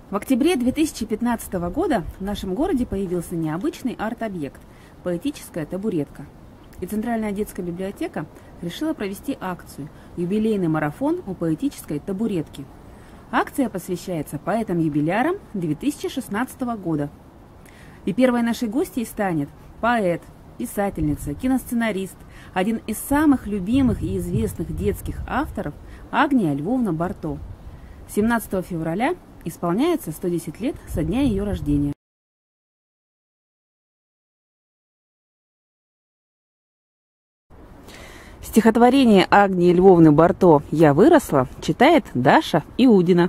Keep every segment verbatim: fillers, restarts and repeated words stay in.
В октябре две тысячи пятнадцатого года в нашем городе появился необычный арт-объект – поэтическая табуретка. И Центральная детская библиотека решила провести акцию «Юбилейный марафон у поэтической табуретки». Акция посвящается поэтам-юбилярам две тысячи шестнадцатого года. И первой нашей гостьей станет поэт, писательница, киносценарист, один из самых любимых и известных детских авторов Агния Львовна Барто. семнадцатого февраля исполняется сто десять лет со дня ее рождения. Стихотворение Агнии Львовны Барто «Я выросла» читает Даша Иудина.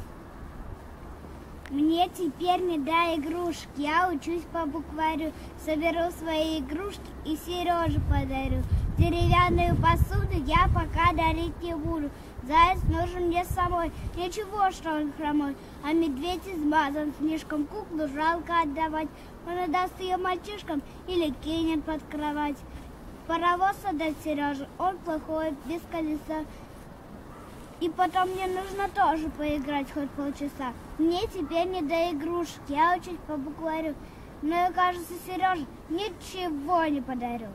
Мне теперь не до игрушек, я учусь по букварю, соберу свои игрушки и Сереже подарю. Деревянную посуду я пока дарить не буду, заяц нужен мне самой, ничего, что он хромой, а медведь измазан, слишком куклу жалко отдавать, он отдаст ее мальчишкам или кинет под кровать. Паровоз отдать Сереже, он плохой, без колеса. И потом мне нужно тоже поиграть хоть полчаса. Мне теперь не до игрушек, я учусь по букварю. Но, кажется, Сереже ничего не подарю.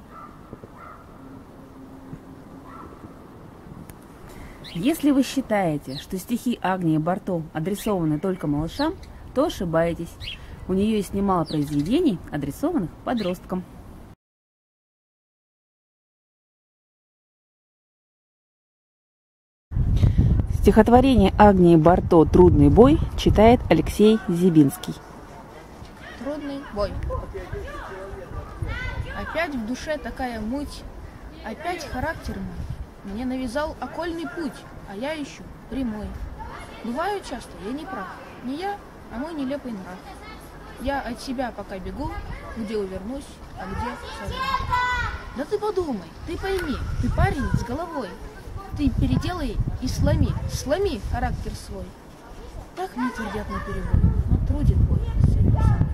Если вы считаете, что стихи Агнии Барто адресованы только малышам, то ошибаетесь. У нее есть немало произведений, адресованных подросткам. Стихотворение Агнии Барто «Трудный бой» читает Алексей Зибинский. Трудный бой. Опять в душе такая муть, опять характер мой мне навязал окольный путь, а я ищу прямой. Бываю часто, я не прав, не я, а мой нелепый нрав. Я от себя пока бегу, где увернусь, а где сорву. Да ты подумай, ты пойми, ты парень с головой. Ты переделай и сломи, сломи характер свой. Так мне твердят наперебой, но трудит бой с самим собой.